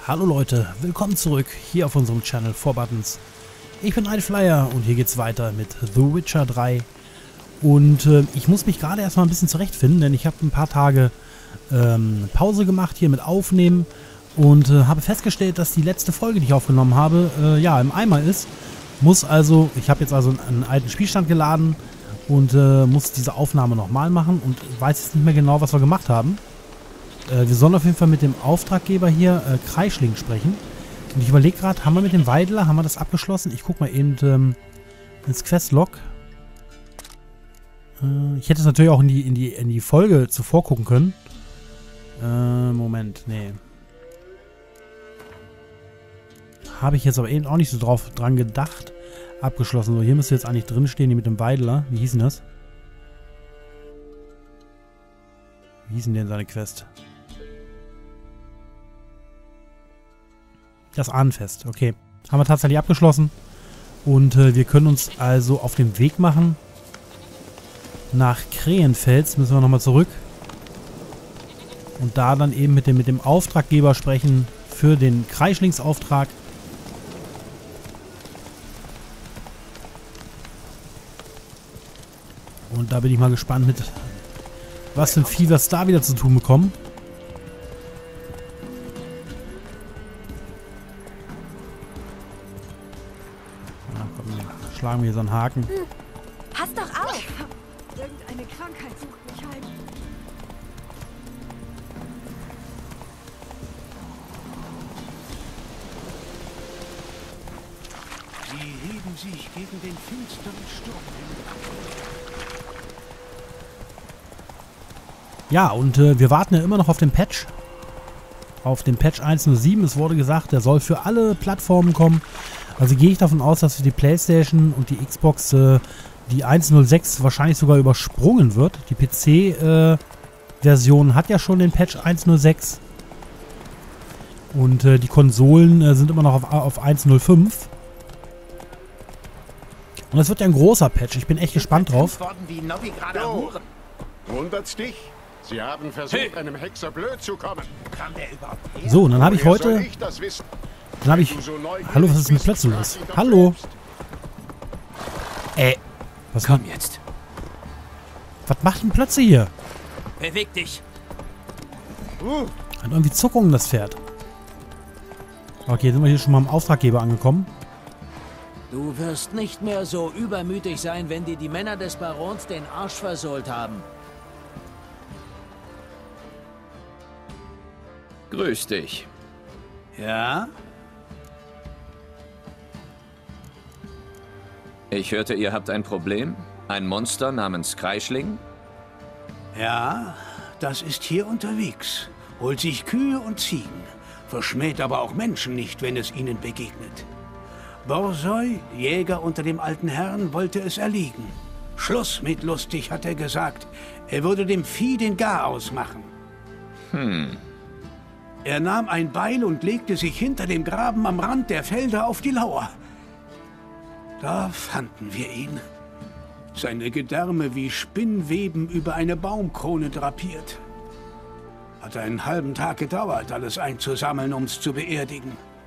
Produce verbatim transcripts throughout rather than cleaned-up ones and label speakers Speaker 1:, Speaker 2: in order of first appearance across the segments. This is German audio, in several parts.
Speaker 1: Hallo Leute, willkommen zurück hier auf unserem Channel four Buttons. Ich bin iFlyer und hier geht's weiter mit The Witcher drei. Und äh, ich muss mich gerade erstmal ein bisschen zurechtfinden, denn ich habe ein paar Tage ähm, Pause gemacht hier mit Aufnehmen und äh, habe festgestellt, dass die letzte Folge, die ich aufgenommen habe, äh, ja, im Eimer ist. Muss also, ich habe jetzt also einen, einen alten Spielstand geladen und äh, muss diese Aufnahme nochmal machen und weiß jetzt nicht mehr genau, was wir gemacht haben. Äh, wir sollen auf jeden Fall mit dem Auftraggeber hier, äh, Kreisling, sprechen. Und ich überlege gerade, haben wir mit dem Weidler, haben wir das abgeschlossen? Ich gucke mal eben ähm, ins Questlog. Äh, ich hätte es natürlich auch in die, in, die, in die Folge zuvor gucken können. Äh, Moment, nee. Habe ich jetzt aber eben auch nicht so drauf dran gedacht. Abgeschlossen. So, hier müsste jetzt eigentlich drinstehen, die mit dem Weidler. Wie hieß denn das? Wie hieß denn seine Quest? Das Ahnenfest, okay. Haben wir tatsächlich abgeschlossen. Und äh, wir können uns also auf den Weg machen. Nach Krähenfels müssen wir nochmal zurück. Und da dann eben mit dem, mit dem Auftraggeber sprechen für den Kreislingsauftrag. Und da bin ich mal gespannt mit, was für ein Vieh wir da wieder zu tun bekommen. Na komm, schlagen wir hier so einen Haken.
Speaker 2: Pass doch auf! Irgendeine Krankheit sucht mich heim.
Speaker 3: Sie heben sich gegen den finsteren Sturm.
Speaker 1: Ja, und äh, wir warten ja immer noch auf den Patch. Auf den Patch eins null sieben. Es wurde gesagt, der soll für alle Plattformen kommen. Also gehe ich davon aus, dass für die PlayStation und die Xbox äh, die eins null sechs wahrscheinlich sogar übersprungen wird. Die P C-Version äh, hat ja schon den Patch eins null sechs. Und äh, die Konsolen äh, sind immer noch auf, auf eins null fünf. Und das wird ja ein großer Patch. Ich bin echt gespannt drauf.
Speaker 3: Wundert's dich? Sie haben versucht, hey. einem Hexer blöd zu kommen. Kann der überhaupt her?
Speaker 1: So, und dann habe ich
Speaker 3: Woher
Speaker 1: heute...
Speaker 3: soll ich das wissen?
Speaker 1: Dann habe ich...
Speaker 3: So
Speaker 1: Hallo, was ist mit plötzlich los? Hallo? Äh, was
Speaker 4: Komm jetzt.
Speaker 1: Was macht denn plötzlich hier?
Speaker 4: Beweg dich.
Speaker 3: Uh.
Speaker 1: Hat irgendwie Zuckungen, das Pferd. Okay, sind wir hier schon mal am Auftraggeber angekommen.
Speaker 4: Du wirst nicht mehr so übermütig sein, wenn dir die Männer des Barons den Arsch versohlt haben.
Speaker 5: Grüß dich.
Speaker 4: Ja?
Speaker 5: Ich hörte, ihr habt ein Problem? Ein Monster namens Kreisling?
Speaker 3: Ja, das ist hier unterwegs. Holt sich Kühe und Ziegen. Verschmäht aber auch Menschen nicht, wenn es ihnen begegnet. Borzoi, Jäger unter dem alten Herrn, wollte es erlegen. Schluss mit lustig, hat er gesagt. Er würde dem Vieh den Garaus machen.
Speaker 5: Hm.
Speaker 3: Er nahm ein Beil und legte sich hinter dem Graben am Rand der Felder auf die Lauer. Da fanden wir ihn. Seine Gedärme wie Spinnweben über eine Baumkrone drapiert. Hat einen halben Tag gedauert, alles einzusammeln, um es zu beerdigen.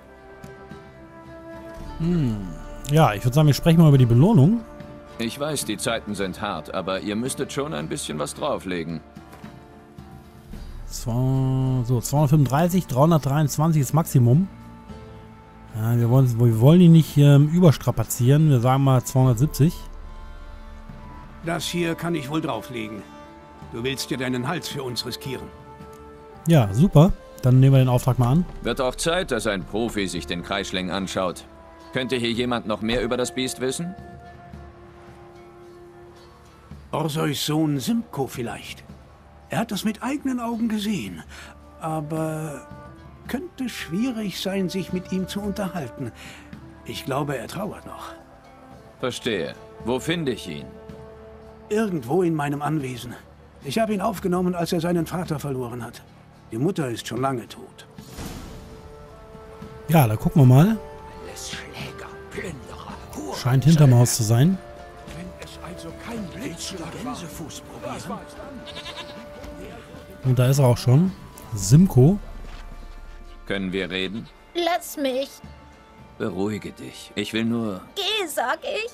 Speaker 1: Hm. Ja, ich würde sagen, wir sprechen mal über die Belohnung.
Speaker 5: Ich weiß, die Zeiten sind hart, aber ihr müsstet schon ein bisschen was drauflegen.
Speaker 1: So, zweihundertfünfunddreißig, dreihundertdreiundzwanzig ist Maximum. Ja, wir wollen, wir wollen ihn nicht ähm, überstrapazieren. Wir sagen mal zweihundertsiebzig.
Speaker 3: Das hier kann ich wohl drauflegen. Du willst dir deinen Hals für uns riskieren.
Speaker 1: Ja, super. Dann nehmen wir den Auftrag mal an.
Speaker 5: Wird auch Zeit, dass ein Profi sich den Kreisling anschaut. Könnte hier jemand noch mehr über das Biest wissen?
Speaker 3: Orsois Sohn Simko vielleicht. Er hat das mit eigenen Augen gesehen. Aber könnte schwierig sein, sich mit ihm zu unterhalten. Ich glaube, er trauert noch.
Speaker 5: Verstehe. Wo finde ich ihn?
Speaker 3: Irgendwo in meinem Anwesen. Ich habe ihn aufgenommen, als er seinen Vater verloren hat. Die Mutter ist schon lange tot.
Speaker 1: Ja, da gucken wir mal. Scheint hinterm Haus zu sein.
Speaker 3: Wenn es also kein Blitzschlag Gänsefuß probieren.
Speaker 1: Und da ist er auch schon. Simko.
Speaker 5: Können wir reden?
Speaker 6: Lass mich.
Speaker 5: Beruhige dich. Ich will nur...
Speaker 6: Geh, sag ich.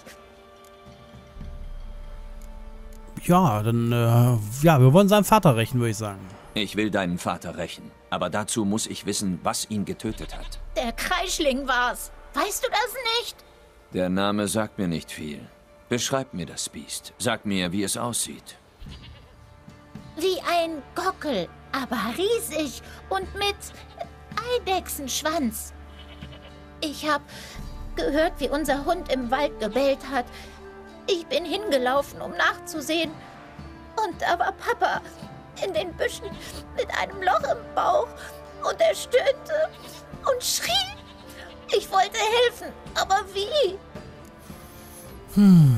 Speaker 1: Ja, dann, äh, ja, wir wollen seinen Vater rächen, würde ich sagen.
Speaker 5: Ich will deinen Vater rächen. Aber dazu muss ich wissen, was ihn getötet hat.
Speaker 6: Der Kreischling war's. Weißt du das nicht?
Speaker 5: Der Name sagt mir nicht viel. Beschreib mir das Biest. Sag mir, wie es aussieht.
Speaker 6: Wie ein Gockel, aber riesig und mit Eidechsenschwanz. Ich hab gehört, wie unser Hund im Wald gebellt hat. Ich bin hingelaufen, um nachzusehen. Und da war Papa in den Büschen mit einem Loch im Bauch. Und er stöhnte und schrie. Ich wollte helfen, aber wie?
Speaker 1: Hm.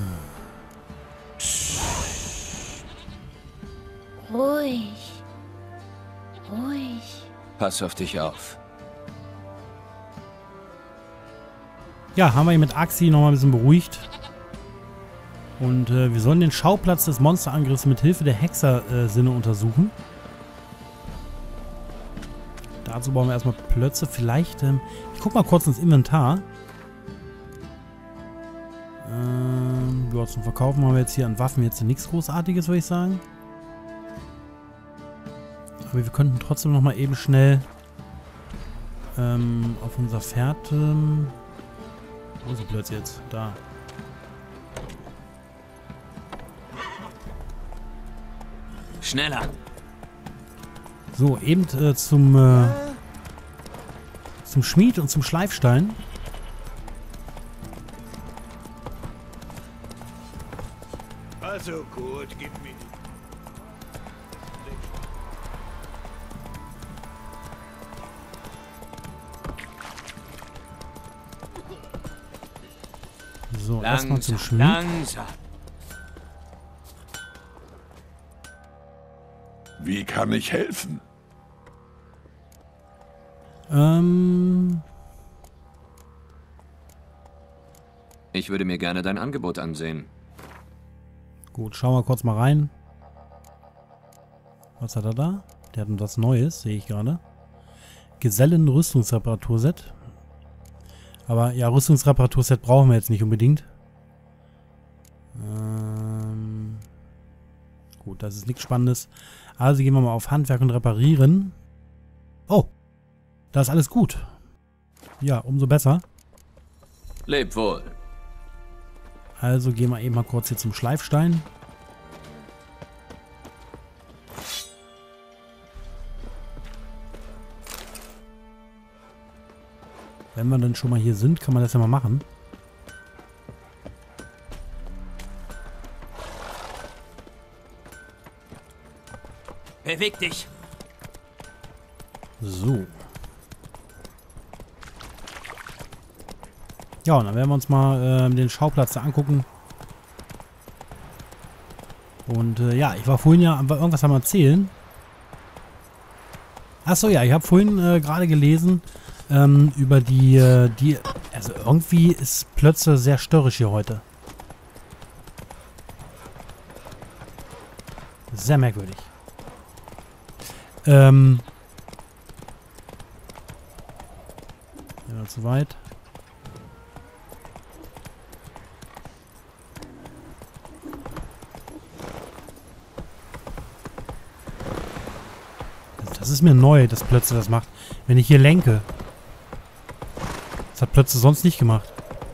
Speaker 6: Ruhig. Ruhig.
Speaker 5: Pass auf dich auf.
Speaker 1: Ja, haben wir ihn mit Axi nochmal ein bisschen beruhigt. Und äh, wir sollen den Schauplatz des Monsterangriffs mit Hilfe der Hexersinne äh, untersuchen. Dazu bauen wir erstmal Plötze. Vielleicht, ähm, ich guck mal kurz ins Inventar. Ähm, ja, zum Verkaufen haben wir jetzt hier an Waffen jetzt nichts Großartiges, würde ich sagen. Aber wir könnten trotzdem nochmal eben schnell ähm, auf unser Pferd... Ähm, wo ist die Plötze jetzt? Da.
Speaker 5: Schneller!
Speaker 1: So, eben äh, zum, äh, zum Schmied und zum Schleifstein.
Speaker 3: Also gut, gib mir.
Speaker 1: So, erstmal zum Schmied.
Speaker 5: Langsam.
Speaker 7: Wie kann ich helfen?
Speaker 1: Ähm...
Speaker 5: Ich würde mir gerne dein Angebot ansehen.
Speaker 1: Gut, schauen wir kurz mal rein. Was hat er da? Der hat was Neues, sehe ich gerade. Gesellen-Rüstungsreparaturset. Aber ja, Rüstungsreparaturset brauchen wir jetzt nicht unbedingt. Ähm, gut, das ist nichts Spannendes. Also gehen wir mal auf Handwerk und Reparieren. Oh, da ist alles gut. Ja, umso besser.
Speaker 5: Leb wohl.
Speaker 1: Also gehen wir eben mal kurz hier zum Schleifstein. Wenn wir dann schon mal hier sind, kann man das ja mal machen.
Speaker 5: Beweg dich!
Speaker 1: So. Ja, und dann werden wir uns mal äh, den Schauplatz da angucken. Und äh, ja, ich war vorhin ja irgendwas am Erzählen. Achso, ja, ich habe vorhin äh, gerade gelesen ähm, über die, äh, die... Also irgendwie ist Plötze sehr störrisch hier heute. Sehr merkwürdig. Ähm... Ja, zu weit. Das ist mir neu, dass Plötze das macht. Wenn ich hier lenke. Das hat Plötze sonst nicht gemacht.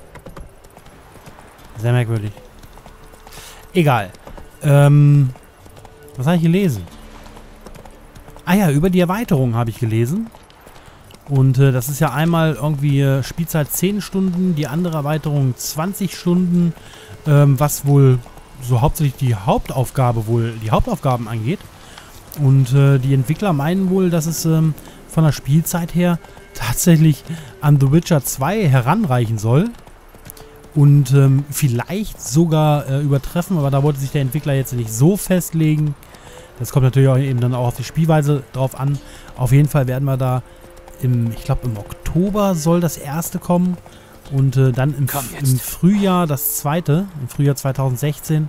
Speaker 1: Sehr merkwürdig. Egal. Ähm, was habe ich gelesen? Ah ja, über die Erweiterung habe ich gelesen. Und äh, das ist ja einmal irgendwie äh, Spielzeit zehn Stunden, die andere Erweiterung zwanzig Stunden, ähm, was wohl so hauptsächlich die Hauptaufgabe wohl, die Hauptaufgaben angeht. Und äh, die Entwickler meinen wohl, dass es ähm, von der Spielzeit her tatsächlich an The Witcher zwei heranreichen soll. Und ähm, vielleicht sogar äh, übertreffen, aber da wollte sich der Entwickler jetzt nicht so festlegen. Das kommt natürlich auch eben dann auch auf die Spielweise drauf an. Auf jeden Fall werden wir da im, ich glaube im Oktober soll das erste kommen. Und äh, dann im, im Frühjahr das zweite, im Frühjahr zweitausendsechzehn.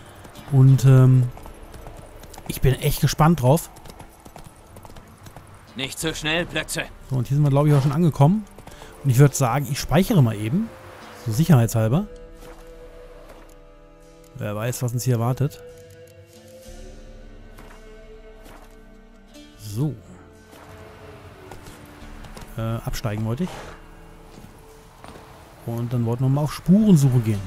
Speaker 1: Und ähm, ich bin echt gespannt drauf.
Speaker 5: Nicht so schnell, Plötze.
Speaker 1: So, und hier sind wir, glaube ich, auch schon angekommen. Und ich würde sagen, ich speichere mal eben. So sicherheitshalber. Wer weiß, was uns hier erwartet. So. Äh, absteigen wollte ich. Und dann wollten wir mal auf Spurensuche gehen.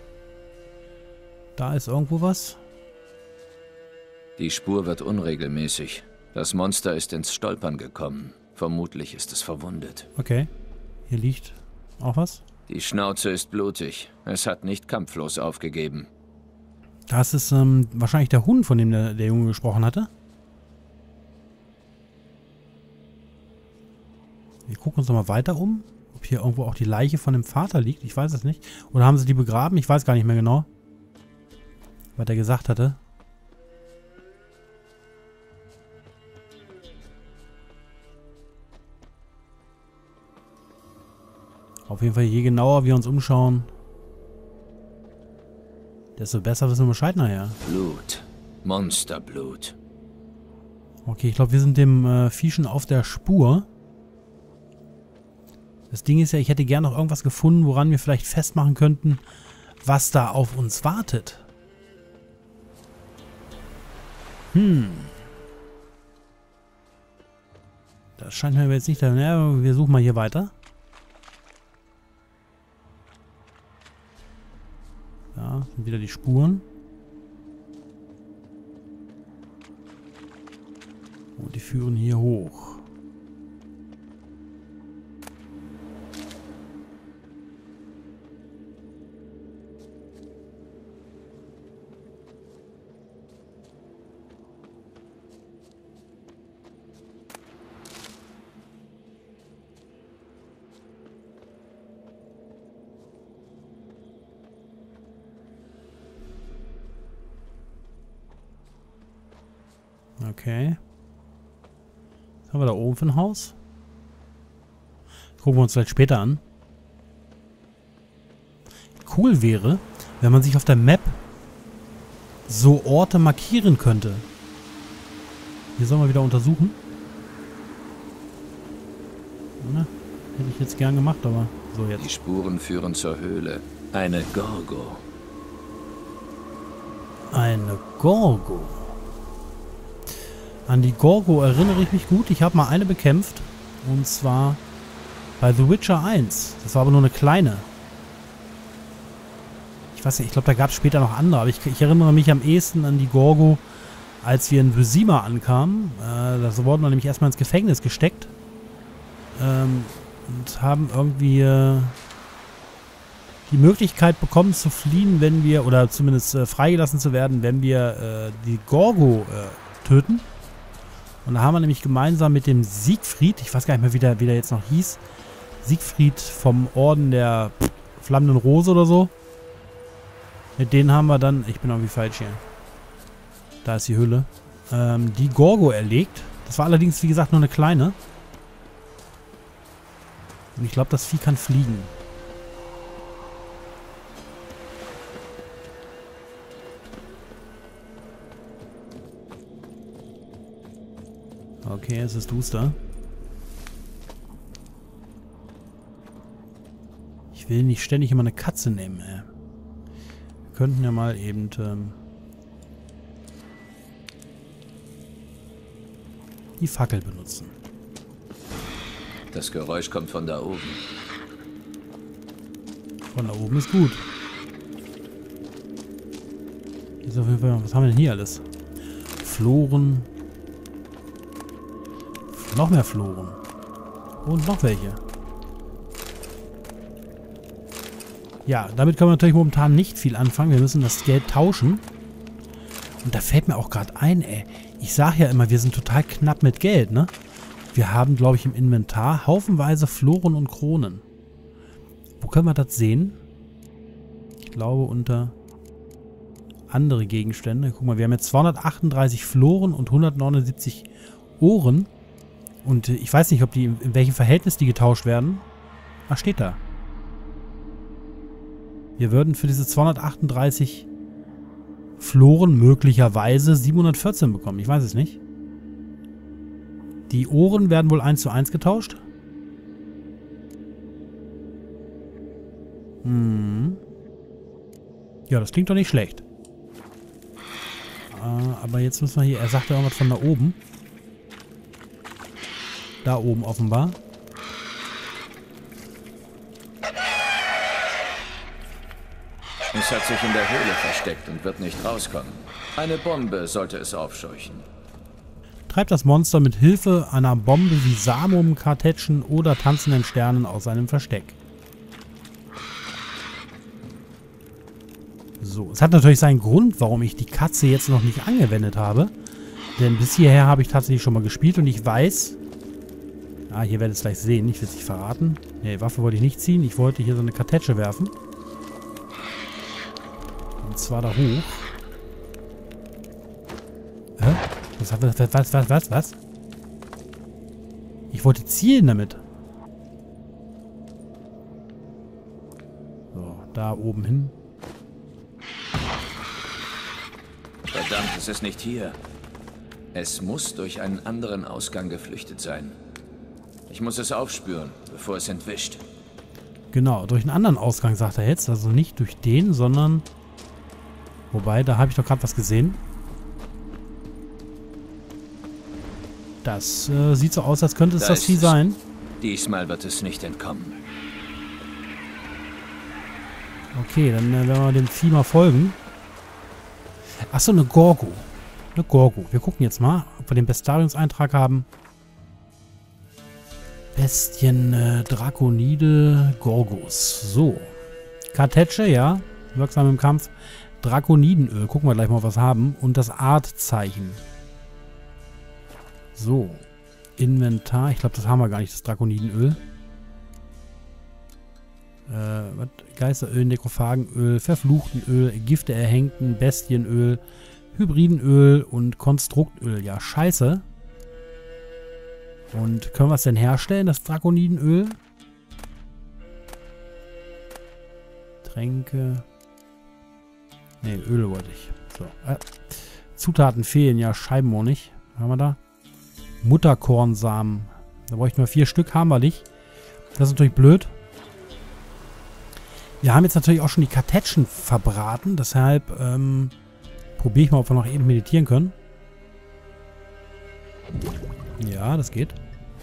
Speaker 1: Da ist irgendwo was.
Speaker 5: Die Spur wird unregelmäßig. Das Monster ist ins Stolpern gekommen. Vermutlich ist es verwundet.
Speaker 1: Okay. Hier liegt auch was.
Speaker 5: Die Schnauze ist blutig. Es hat nicht kampflos aufgegeben.
Speaker 1: Das ist ähm, wahrscheinlich der Hund, von dem der, der Junge gesprochen hatte. Wir gucken uns nochmal weiter um. Ob hier irgendwo auch die Leiche von dem Vater liegt. Ich weiß es nicht. Oder haben sie die begraben? Ich weiß gar nicht mehr genau. Was er gesagt hatte. Auf jeden Fall, je genauer wir uns umschauen, desto besser wissen wir Bescheid nachher.
Speaker 5: Blut. Monsterblut.
Speaker 1: Okay, ich glaube, wir sind dem äh, Vieh schon auf der Spur. Das Ding ist ja, ich hätte gerne noch irgendwas gefunden, woran wir vielleicht festmachen könnten, was da auf uns wartet. Hm. Das scheint mir jetzt nicht... Ja, wir suchen mal hier weiter. Da sind wieder die Spuren. Und die führen hier hoch. Okay. Was haben wir da oben für ein Haus? Gucken wir uns vielleicht später an. Cool wäre, wenn man sich auf der Map so Orte markieren könnte. Hier sollen wir wieder untersuchen. Na, hätte ich jetzt gern gemacht, aber so
Speaker 5: Die
Speaker 1: jetzt.
Speaker 5: Spuren führen zur Höhle. Eine Gorgo.
Speaker 1: Eine Gorgo. An die Gorgo erinnere ich mich gut. Ich habe mal eine bekämpft. Und zwar bei The Witcher eins. Das war aber nur eine kleine. Ich weiß nicht, ich glaube, da gab es später noch andere. Aber ich, ich erinnere mich am ehesten an die Gorgo, als wir in Vizima ankamen. Äh, da wurden wir nämlich erstmal ins Gefängnis gesteckt. Ähm, und haben irgendwie äh, die Möglichkeit bekommen zu fliehen, wenn wir, oder zumindest äh, freigelassen zu werden, wenn wir äh, die Gorgo äh, töten. Und da haben wir nämlich gemeinsam mit dem Siegfried, ich weiß gar nicht mehr, wie der, wie der jetzt noch hieß, Siegfried vom Orden der Flammenden Rose oder so. Mit denen haben wir dann, ich bin irgendwie falsch hier. Da ist die Hülle. Ähm, die Gorgo erlegt. Das war allerdings, wie gesagt, nur eine kleine. Und ich glaube, das Vieh kann fliegen. Okay, es ist duster. Ich will nicht ständig immer eine Katze nehmen, ey. Wir könnten ja mal eben ähm, die Fackel benutzen.
Speaker 5: Das Geräusch kommt von da oben.
Speaker 1: Von da oben ist gut. Hier ist auf jeden Fall, was haben wir denn hier alles? Floren. Noch mehr Floren. Und noch welche. Ja, damit können wir natürlich momentan nicht viel anfangen. Wir müssen das Geld tauschen. Und da fällt mir auch gerade ein, ey. Ich sage ja immer, wir sind total knapp mit Geld, ne? Wir haben, glaube ich, im Inventar haufenweise Floren und Kronen. Wo können wir das sehen? Ich glaube, unter andere Gegenstände. Guck mal, wir haben jetzt zweihundertachtunddreißig Floren und hundertneunundsiebzig Ohren. Und ich weiß nicht, ob die in welchem Verhältnis die getauscht werden. Ach, steht da. Wir würden für diese zweihundertachtunddreißig Floren möglicherweise siebenhundertvierzehn bekommen. Ich weiß es nicht. Die Ohren werden wohl eins zu eins getauscht. Hm. Ja, das klingt doch nicht schlecht. Äh, aber jetzt müssen wir hier... Er sagt ja irgendwas von da oben. Da oben offenbar.
Speaker 5: Es hat sich in der Höhle versteckt und wird nicht rauskommen. Eine Bombe sollte es aufscheuchen.
Speaker 1: Treibt das Monster mit Hilfe einer Bombe wie Samum, Kartätschen oder tanzenden Sternen aus seinem Versteck. So, es hat natürlich seinen Grund, warum ich die Katze jetzt noch nicht angewendet habe. Denn bis hierher habe ich tatsächlich schon mal gespielt und ich weiß... Ah, hier werdet ihr es gleich sehen. Ich will es nicht verraten. Ne, Waffe wollte ich nicht ziehen. Ich wollte hier so eine Kartätsche werfen. Und zwar da hoch. Hä? Was, was, was, was, was, was? Ich wollte zielen damit. So, da oben hin.
Speaker 5: Verdammt, es ist nicht hier. Es muss durch einen anderen Ausgang geflüchtet sein. Ich muss es aufspüren, bevor es entwischt.
Speaker 1: Genau, durch einen anderen Ausgang, sagt er jetzt. Also nicht durch den, sondern... Wobei, da habe ich doch gerade was gesehen. Das äh, sieht so aus, als könnte es
Speaker 5: Da
Speaker 1: das
Speaker 5: ist
Speaker 1: Vieh
Speaker 5: es.
Speaker 1: sein.
Speaker 5: Diesmal wird es nicht entkommen.
Speaker 1: Okay, dann äh, werden wir dem Vieh mal folgen. Achso, eine Gorgo. Eine Gorgo. Wir gucken jetzt mal, ob wir den Bestariungseintrag haben. Bestien, äh, Drakonide, Gorgos. So. Kartätsche, ja. Wirksam im Kampf. Drakonidenöl. Gucken wir gleich mal, was wir haben. Und das Artzeichen. So. Inventar. Ich glaube, das haben wir gar nicht, das Drakonidenöl. Äh, was? Geisteröl, Nekrophagenöl, Verfluchtenöl, Gifte erhängten, Bestienöl, Hybridenöl und Konstruktöl. Ja, scheiße. Und können wir es denn herstellen, das Drakonidenöl? Tränke. Ne, Öl wollte ich. So. Äh. Zutaten fehlen, ja, Scheibenhonig. Was haben wir da? Mutterkornsamen. Da bräuchten wir vier Stück, haben wir nicht. Das ist natürlich blöd. Wir haben jetzt natürlich auch schon die Kartätschen verbraten. Deshalb ähm, probiere ich mal, ob wir noch eben meditieren können. Ja, das geht.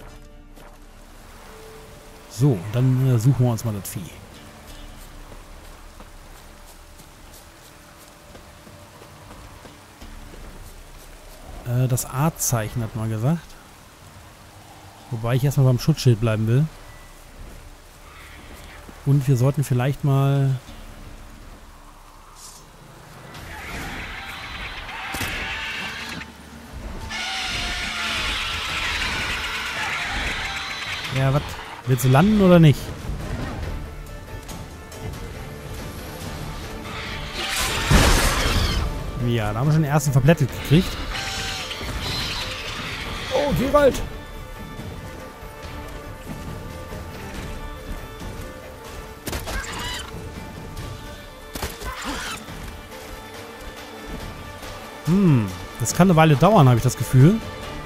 Speaker 1: So, dann äh, suchen wir uns mal das Vieh. Äh, das Artzeichen hat man gesagt. Wobei ich erstmal beim Schutzschild bleiben will. Und wir sollten vielleicht mal... Ja, was? Willst du landen oder nicht? Ja, da haben wir schon den ersten verblättet gekriegt. Oh, Geralt! Hm, das kann eine Weile dauern, habe ich das Gefühl.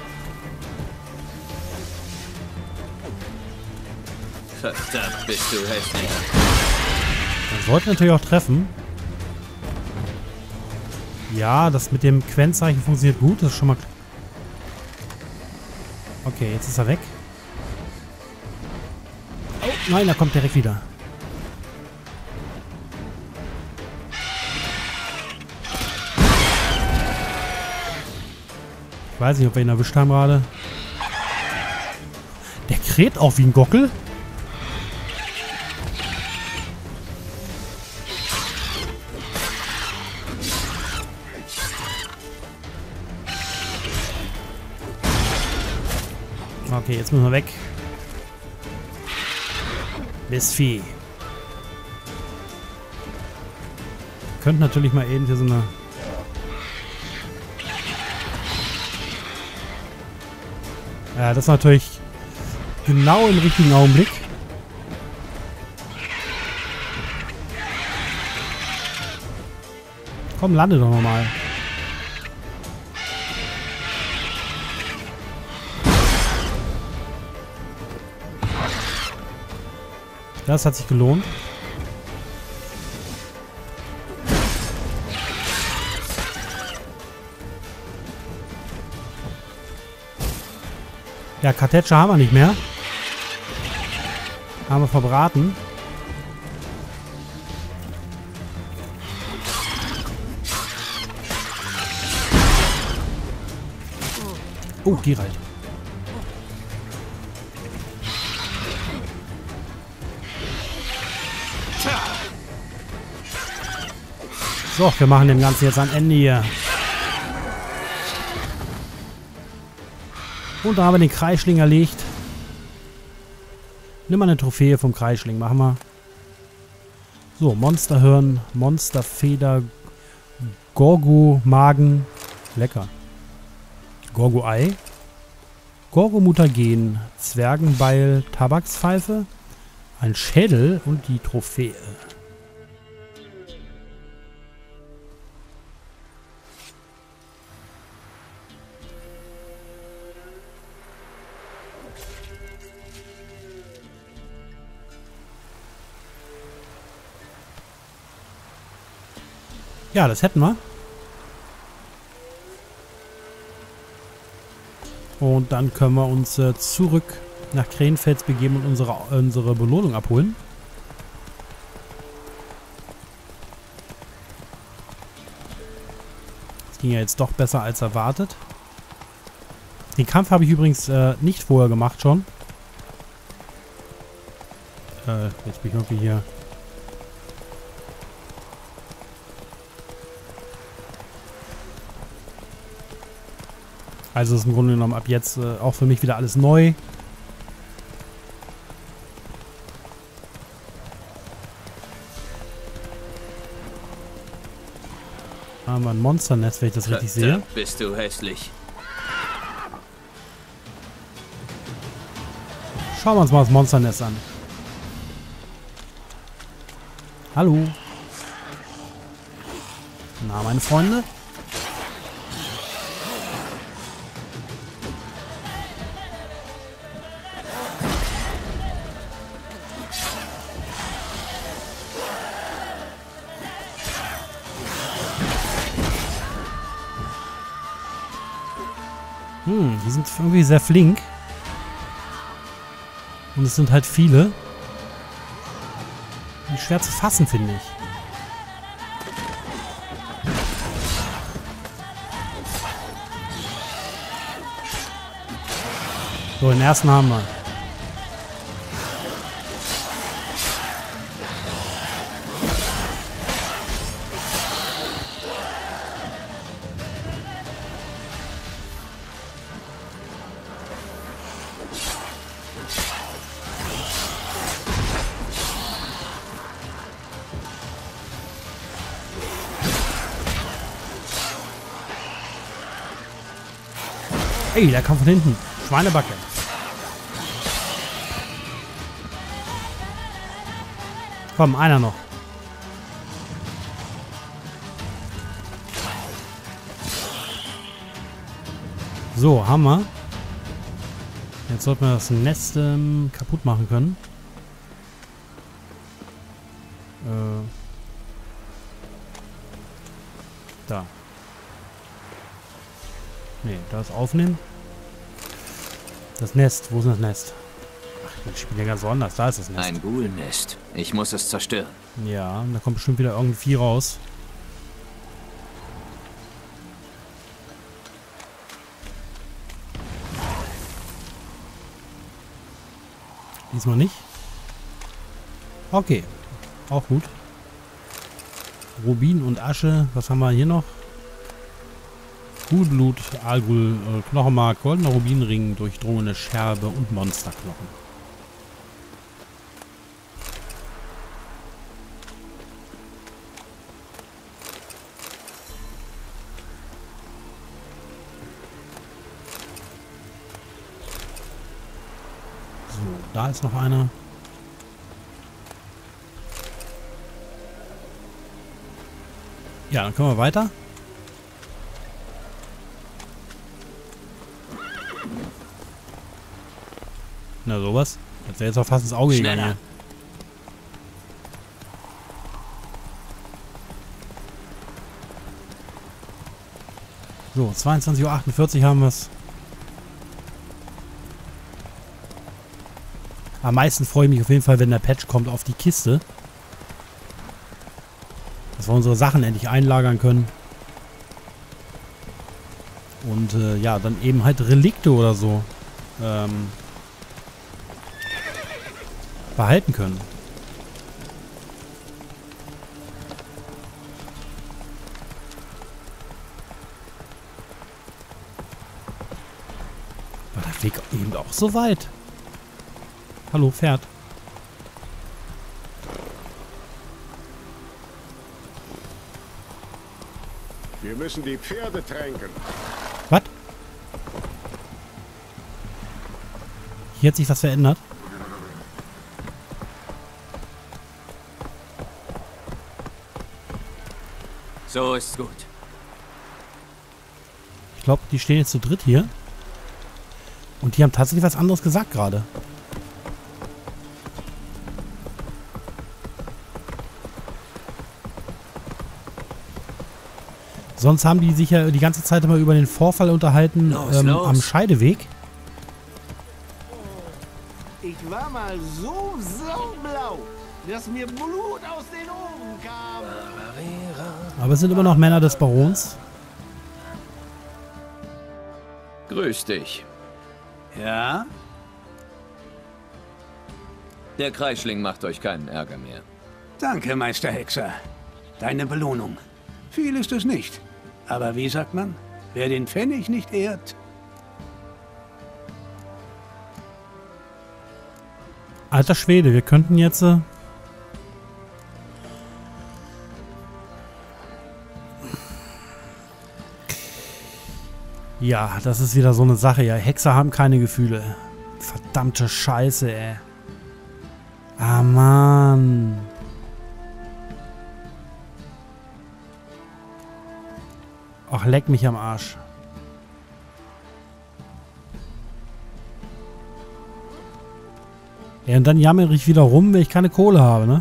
Speaker 5: Verdammt, bist du hässlich.
Speaker 1: Man sollte natürlich auch treffen. Ja, das mit dem Quenzeichen funktioniert gut. Das ist schon mal... Okay, jetzt ist er weg. Oh, nein, er kommt direkt wieder. Ich weiß nicht, ob wir ihn erwischt haben gerade. Der kräht auch wie ein Gockel. Okay, jetzt müssen wir weg. Mistvieh. Könnten natürlich mal eben hier so eine... Ja, das ist natürlich genau im richtigen Augenblick. Komm, lande doch nochmal. Das hat sich gelohnt. Ja, Kartätscher haben wir nicht mehr. Haben wir verbraten. Oh, die reicht. So, wir machen dem Ganzen jetzt ein Ende hier. Und da haben wir den Kreischling erlegt. Nimm mal eine Trophäe vom Kreischling, machen wir. So, Monsterhirn, Monsterfeder, Gorgo-Magen. Lecker. Gorgo-Ei. Gorgo-Mutagen, Zwergenbeil, Tabakspfeife, ein Schädel und die Trophäe. Ja, das hätten wir. Und dann können wir uns äh, zurück nach Krenfels begeben und unsere, unsere Belohnung abholen. Das ging ja jetzt doch besser als erwartet. Den Kampf habe ich übrigens äh, nicht vorher gemacht schon. Äh, jetzt bin ich irgendwie hier... Also ist im Grunde genommen ab jetzt äh, auch für mich wieder alles neu. Da haben wir ein Monsternest, wenn ich das richtig sehe.
Speaker 5: Bist du hässlich.
Speaker 1: Schauen wir uns mal das Monsternest an. Hallo. Na, meine Freunde. Hm, die sind irgendwie sehr flink. Und es sind halt viele. Und schwer zu fassen, finde ich. So, den ersten haben wir. Ey, der kam von hinten. Schweinebacke. Komm, einer noch. So, haben wir. Jetzt sollten wir das Nest ähm, kaputt machen können. Äh. Da. Ne, das aufnehmen. Das Nest. Wo ist das Nest? Ach, ich spiele ja ganz woanders. Da ist das Nest.
Speaker 5: Ein Ghoul-Nest. Ich muss es zerstören.
Speaker 1: Ja, da kommt bestimmt wieder irgendwie Vieh raus. Diesmal nicht. Okay. Auch gut. Rubin und Asche. Was haben wir hier noch? Gulblut, Algul, äh, Knochenmark, goldener Rubinring, durchdrungene Scherbe und Monsterknochen. So, da ist noch einer. Ja, dann können wir weiter. Na sowas. Das wäre jetzt auch fast ins Auge gegangen. So, zweiundzwanzig Uhr achtundvierzig haben wir es. Am meisten freue ich mich auf jeden Fall, wenn der Patch kommt auf die Kiste. Dass wir unsere Sachen endlich einlagern können. Und äh, ja, dann eben halt Relikte oder so ähm, behalten können. War der Weg eben auch so weit? Hallo, Pferd.
Speaker 8: Wir müssen die Pferde tränken.
Speaker 1: Was? Hier hat sich was verändert.
Speaker 4: So ist gut.
Speaker 1: Ich glaube, die stehen jetzt zu dritt hier. Und die haben tatsächlich was anderes gesagt gerade. Sonst haben die sich ja die ganze Zeit immer über den Vorfall unterhalten
Speaker 4: Los,
Speaker 1: ähm,
Speaker 4: los.
Speaker 1: am Scheideweg.
Speaker 9: Ich war mal so saublau, dass mir Blut aus den Ohren kam.
Speaker 1: Aber es sind immer noch Männer des Barons.
Speaker 5: Grüß dich.
Speaker 3: Ja?
Speaker 5: Der Kreischling macht euch keinen Ärger mehr.
Speaker 3: Danke, Meister Hexer. Deine Belohnung. Viel ist es nicht. Aber wie sagt man? Wer den Pfennig nicht ehrt...
Speaker 1: Alter Schwede, wir könnten jetzt... Äh ja, das ist wieder so eine Sache. Ja, Hexer haben keine Gefühle. Verdammte Scheiße, ey. Ah, Mann. Ach, leck mich am Arsch. Ja, und dann jammere ich wieder rum, wenn ich keine Kohle habe, ne?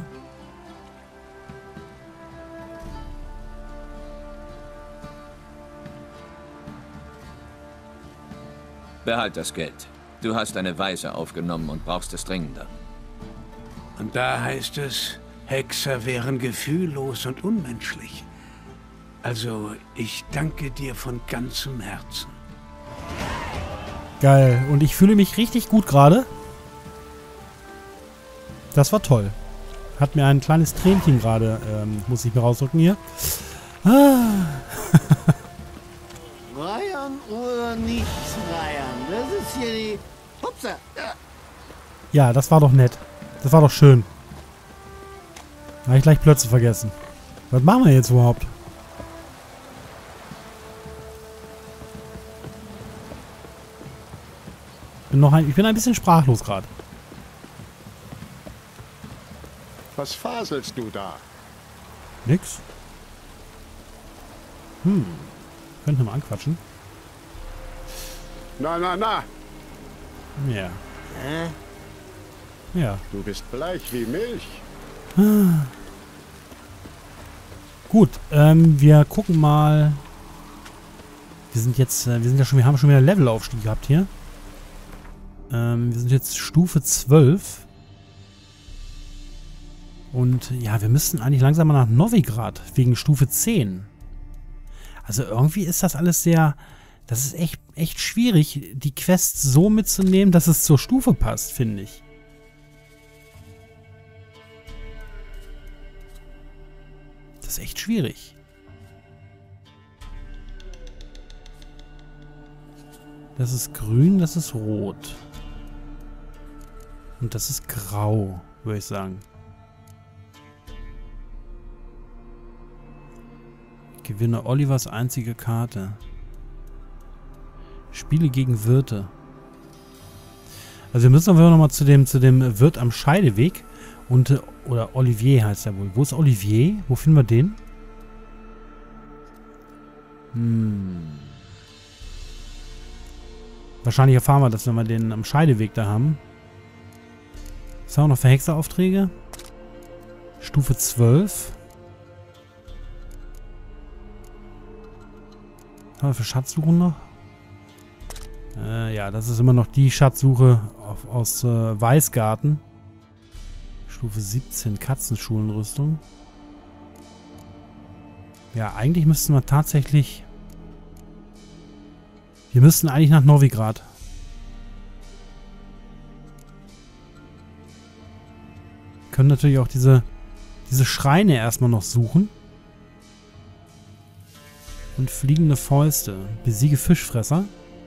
Speaker 5: Behalt das Geld. Du hast eine Waise aufgenommen und brauchst es dringender.
Speaker 3: Und da heißt es, Hexer wären gefühllos und unmenschlich. Also, ich danke dir von ganzem Herzen.
Speaker 1: Geil. Und ich fühle mich richtig gut gerade. Das war toll. Hat mir ein kleines Tränchen gerade, ähm, muss ich mir rausdrücken hier. Ah.
Speaker 9: Reiern oder nicht reiern? Das ist hier die... Upsa.
Speaker 1: Ja, das war doch nett. Das war doch schön. Habe ich gleich plötzlich vergessen. Was machen wir jetzt überhaupt? Bin noch ein, ich bin ein bisschen sprachlos gerade.
Speaker 8: Was faselst du da?
Speaker 1: Nix. Hm. Könnten wir mal anquatschen.
Speaker 8: Na, na, na.
Speaker 1: Ja.
Speaker 9: Hä?
Speaker 1: Ja.
Speaker 8: Du bist bleich wie Milch.
Speaker 1: Gut, ähm, wir gucken mal. Wir sind jetzt, äh, wir sind ja schon, wir haben schon wieder Levelaufstieg gehabt hier. Ähm, wir sind jetzt Stufe zwölf. Und ja, wir müssten eigentlich langsam mal nach Novigrad, wegen Stufe zehn. Also irgendwie ist das alles sehr, das ist echt, echt schwierig, die Quests so mitzunehmen, dass es zur Stufe passt, finde ich. Das ist echt schwierig. Das ist grün, das ist rot. Und das ist grau, würde ich sagen. Gewinne Olivers einzige Karte. Spiele gegen Wirte. Also wir müssen aber nochmal zu dem, zu dem Wirt am Scheideweg. Und, äh, oder Olivier heißt er wohl. Wo ist Olivier? Wo finden wir den? Hm. Wahrscheinlich erfahren wir das, wenn wir den am Scheideweg da haben. Was haben wir noch für Hexeraufträge? Stufe zwölf. Was haben wir für Schatzsuchen noch? Äh, ja, das ist immer noch die Schatzsuche auf, aus äh, Weißgarten. Stufe siebzehn, Katzenschulenrüstung. Ja, eigentlich müssten wir tatsächlich... Wir müssten eigentlich nach Novigrad. Können natürlich auch diese, diese Schreine erstmal noch suchen. Und fliegende Fäuste. Besiege Fischfresser.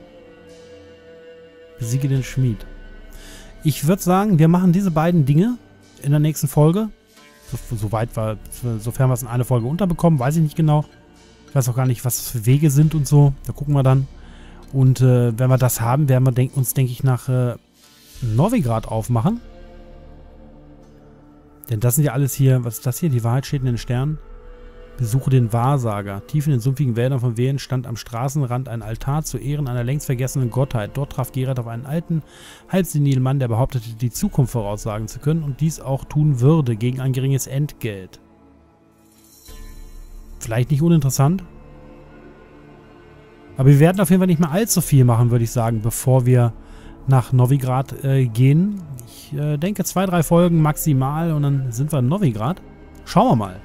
Speaker 1: Besiege den Schmied. Ich würde sagen, wir machen diese beiden Dinge in der nächsten Folge. So, so weit war, sofern wir es in eine Folge unterbekommen, weiß ich nicht genau. Ich weiß auch gar nicht, was das für Wege sind und so. Da gucken wir dann. Und äh, wenn wir das haben, werden wir denk, uns, denke ich, nach äh, Novigrad aufmachen. Denn das sind ja alles hier, was ist das hier? Die Wahrheit steht in den Sternen. Besuche den Wahrsager. Tief in den sumpfigen Wäldern von Wehen stand am Straßenrand ein Altar zu Ehren einer längst vergessenen Gottheit. Dort traf Geralt auf einen alten, halbsenilen Mann, der behauptete, die Zukunft voraussagen zu können und dies auch tun würde, gegen ein geringes Entgelt. Vielleicht nicht uninteressant. Aber wir werden auf jeden Fall nicht mehr allzu viel machen, würde ich sagen, bevor wir nach Novigrad äh, gehen. Ich äh, denke zwei, drei Folgen maximal und dann sind wir in Novigrad. Schauen wir mal.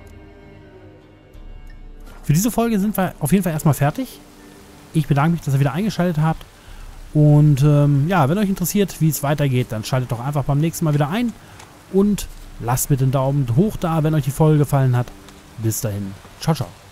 Speaker 1: Für diese Folge sind wir auf jeden Fall erstmal fertig. Ich bedanke mich, dass ihr wieder eingeschaltet habt. Und ähm, ja, wenn euch interessiert, wie es weitergeht, dann schaltet doch einfach beim nächsten Mal wieder ein. Und lasst bitte einen Daumen hoch da, wenn euch die Folge gefallen hat. Bis dahin. Ciao, ciao.